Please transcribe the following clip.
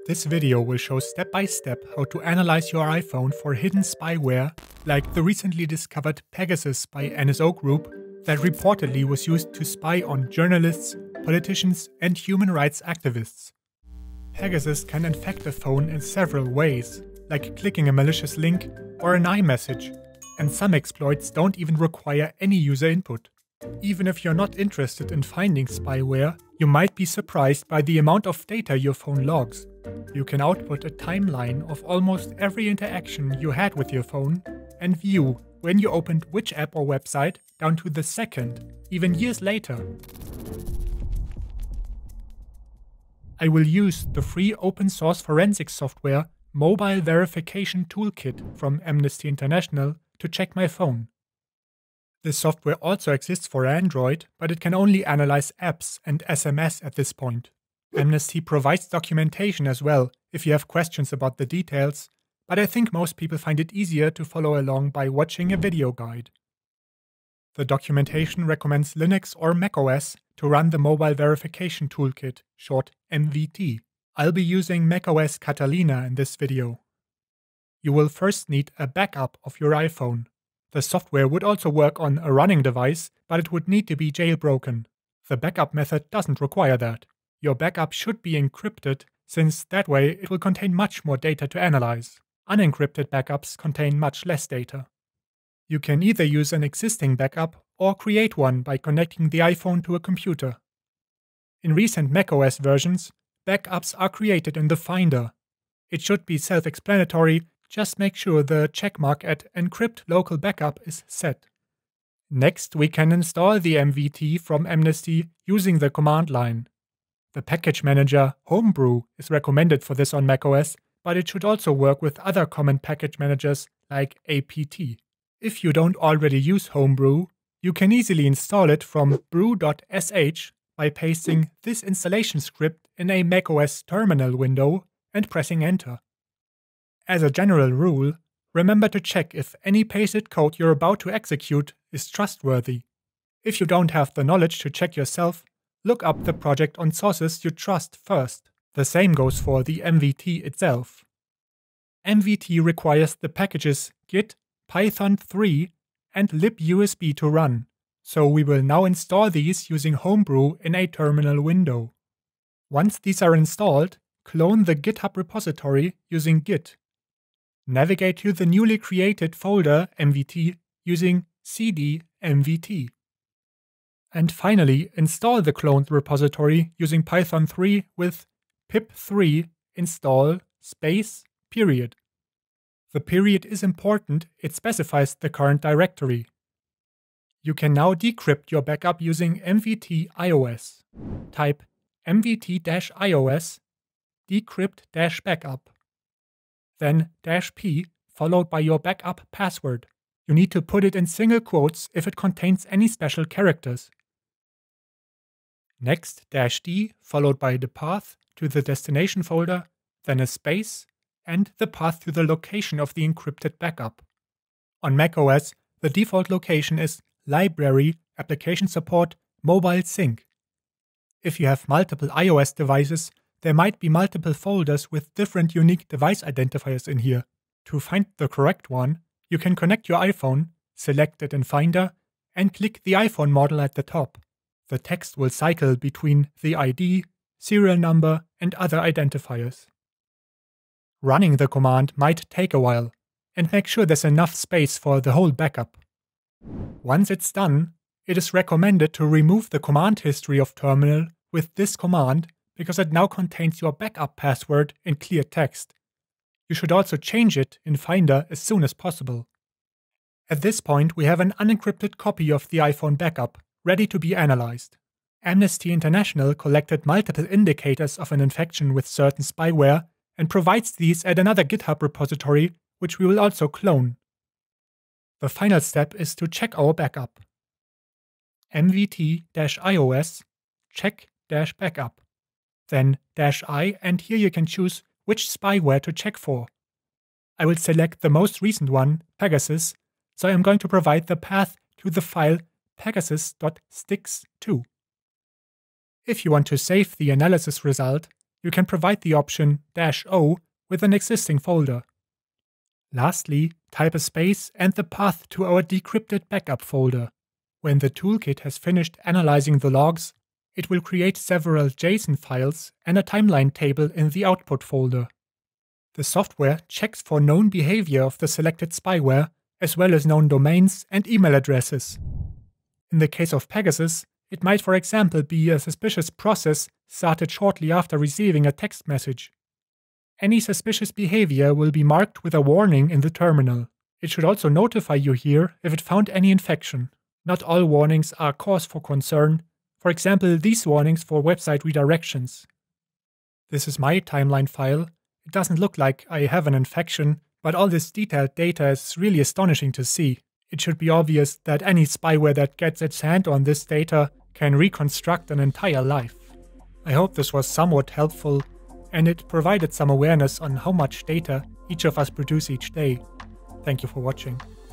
This video will show step by step how to analyze your iPhone for hidden spyware, like the recently discovered Pegasus by NSO Group that reportedly was used to spy on journalists, politicians, and human rights activists. Pegasus can infect a phone in several ways, like clicking a malicious link or an iMessage, and some exploits don't even require any user input. Even if you're not interested in finding spyware, you might be surprised by the amount of data your phone logs. You can output a timeline of almost every interaction you had with your phone and view when you opened which app or website down to the second, even years later. I will use the free open source forensic software Mobile Verification Toolkit from Amnesty International to check my phone. This software also exists for Android, but it can only analyze apps and SMS at this point. Amnesty provides documentation as well if you have questions about the details, but I think most people find it easier to follow along by watching a video guide. The documentation recommends Linux or macOS to run the Mobile Verification Toolkit, short MVT. I'll be using macOS Catalina in this video. You will first need a backup of your iPhone. The software would also work on a running device, but it would need to be jailbroken. The backup method doesn't require that. Your backup should be encrypted, since that way it will contain much more data to analyze. Unencrypted backups contain much less data. You can either use an existing backup or create one by connecting the iPhone to a computer. In recent macOS versions, backups are created in the Finder. It should be self-explanatory. Just make sure the checkmark at Encrypt Local Backup is set. Next, we can install the MVT from Amnesty using the command line. The package manager Homebrew is recommended for this on macOS, but it should also work with other common package managers like apt. If you don't already use Homebrew, you can easily install it from brew.sh by pasting this installation script in a macOS terminal window and pressing Enter. As a general rule, remember to check if any pasted code you're about to execute is trustworthy. If you don't have the knowledge to check yourself, look up the project on sources you trust first. The same goes for the MVT itself. MVT requires the packages git, python3, and libusb to run, so we will now install these using Homebrew in a terminal window. Once these are installed, clone the GitHub repository using git. Navigate to the newly created folder mvt using cd mvt. And finally, install the cloned repository using python3 with pip3 install --period. The period is important, it specifies the current directory. You can now decrypt your backup using mvt-ios. Type mvt-ios decrypt-backup. Then -p followed by your backup password. You need to put it in single quotes if it contains any special characters. Next -d followed by the path to the destination folder, then a space, and the path to the location of the encrypted backup. On macOS, the default location is Library, Application Support, Mobile Sync. If you have multiple iOS devices, there might be multiple folders with different unique device identifiers in here. To find the correct one, you can connect your iPhone, select it in Finder, and click the iPhone model at the top. The text will cycle between the ID, serial number, and other identifiers. Running the command might take a while, and make sure there's enough space for the whole backup. Once it's done, it is recommended to remove the command history of terminal with this command because it now contains your backup password in clear text. You should also change it in Finder as soon as possible. At this point, we have an unencrypted copy of the iPhone backup, ready to be analyzed. Amnesty International collected multiple indicators of an infection with certain spyware and provides these at another GitHub repository, which we will also clone. The final step is to check our backup. mvt-ios check-backup. Then -i, and here you can choose which spyware to check for. I will select the most recent one, Pegasus, so I'm going to provide the path to the file pegasus.stix2. If you want to save the analysis result, you can provide the option -O with an existing folder. Lastly, type a space and the path to our decrypted-backup folder. When the toolkit has finished analyzing the logs, it will create several JSON files and a timeline table in the output folder. The software checks for known behavior of the selected spyware, as well as known domains and email addresses. In the case of Pegasus, it might, for example, be a suspicious process started shortly after receiving a text message. Any suspicious behavior will be marked with a warning in the terminal. It should also notify you here if it found any infection. Not all warnings are cause for concern. For example, these warnings for website redirections. This is my timeline file. It doesn't look like I have an infection, but all this detailed data is really astonishing to see. It should be obvious that any spyware that gets its hand on this data can reconstruct an entire life. I hope this was somewhat helpful, and it provided some awareness on how much data each of us produce each day. Thank you for watching.